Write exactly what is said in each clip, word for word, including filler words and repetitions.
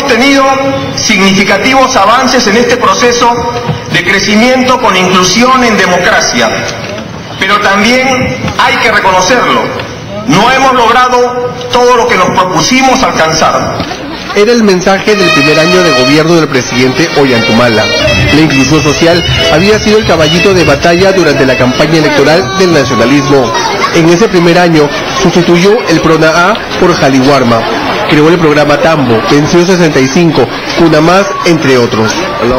tenido significativos avances en este proceso de crecimiento con inclusión en democracia, pero también hay que reconocerlo, no hemos logrado todo lo que nos propusimos alcanzar. Era el mensaje del primer año de gobierno del presidente Ollanthumala. La inclusión social había sido el caballito de batalla durante la campaña electoral del nacionalismo. En ese primer año sustituyó el PRONA-A por Jaliwarma. Creó el programa Tambo, Pensión sesenta y cinco, Cuna Más, entre otros.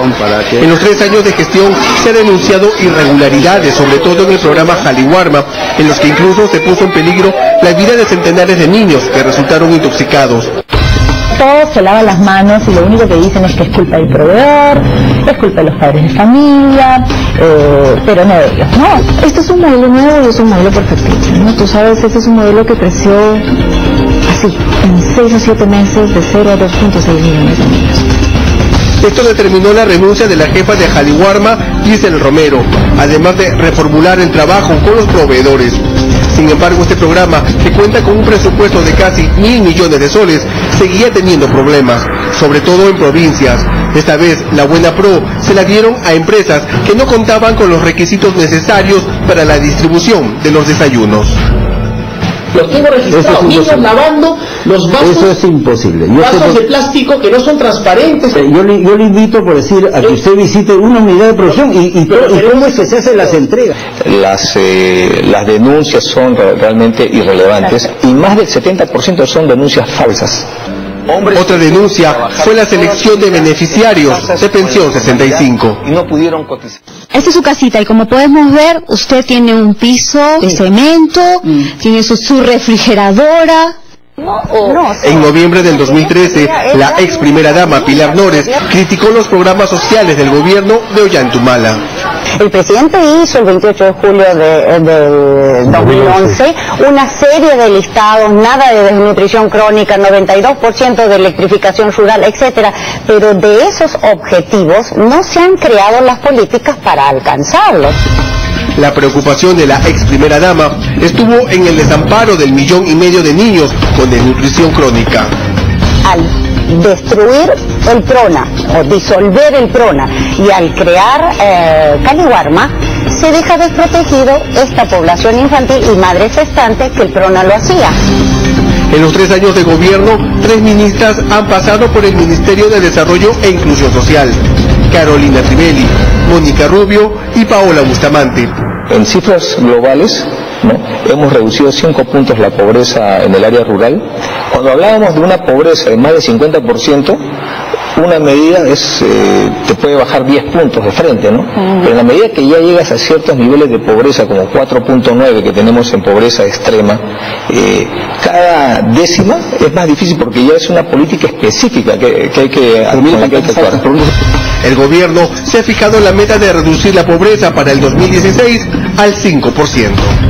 En los tres años de gestión se han denunciado irregularidades, sobre todo en el programa Jaliwarma, en los que incluso se puso en peligro la vida de centenares de niños que resultaron intoxicados. Todos se lavan las manos y lo único que dicen es que es culpa del proveedor, es culpa de los padres de familia, eh, pero no de ellos, ¿no? Este es un modelo nuevo y es un modelo perfectible, ¿no? Tú sabes, este es un modelo que creció así, en seis o siete meses, de cero a dos punto seis millones de niños. Esto determinó la renuncia de la jefa de Jaliwarma, Giselle Romero, además de reformular el trabajo con los proveedores. Sin embargo, este programa, que cuenta con un presupuesto de casi mil millones de soles, seguía teniendo problemas, sobre todo en provincias. Esta vez, la Buena Pro se la dieron a empresas que no contaban con los requisitos necesarios para la distribución de los desayunos. Los tengo registrados, niños lavando los vasos, eso es imposible. Yo vasos de plástico que no son transparentes. Eh, yo, le, yo le invito, por decir, a que usted visite una unidad de producción y, y, pero, y cómo es que se hacen las entregas. Las, eh, las denuncias son realmente irrelevantes y más del setenta por ciento son denuncias falsas. Otra denuncia fue la selección de beneficiarios de Pensión sesenta y cinco. Y no pudieron cotizar. Esta es su casita y como podemos ver, usted tiene un piso de cemento, mm. tiene su, su refrigeradora. No, no, en noviembre del dos mil trece, la ex primera dama Pilar Nores criticó los programas sociales del gobierno de Ollanthumala. El presidente hizo el veintiocho de julio de, de dos mil once una serie de listados, nada de desnutrición crónica, noventa y dos por ciento de electrificación rural, etcétera, pero de esos objetivos no se han creado las políticas para alcanzarlos. La preocupación de la ex primera dama estuvo en el desamparo del millón y medio de niños con desnutrición crónica. Al destruir el PRONA o disolver el PRONA y al crear eh, Jaliwarma, se deja desprotegido esta población infantil y madres gestantes que el PRONA lo hacía. En los tres años de gobierno, tres ministras han pasado por el Ministerio de Desarrollo e Inclusión Social: Carolina Trivelli, Mónica Rubio y Paola Bustamante. En cifras globales, ¿no?, hemos reducido cinco puntos la pobreza en el área rural. Cuando hablábamos de una pobreza de más del cincuenta por ciento, una medida es eh, te puede bajar diez puntos de frente, ¿no? Uh-huh. Pero en la medida que ya llegas a ciertos niveles de pobreza, como cuatro punto nueve que tenemos en pobreza extrema, eh, cada décima es más difícil porque ya es una política específica que, que hay que, con la que hay que actuar. El gobierno se ha fijado la meta de reducir la pobreza para el dos mil dieciséis al cinco por ciento.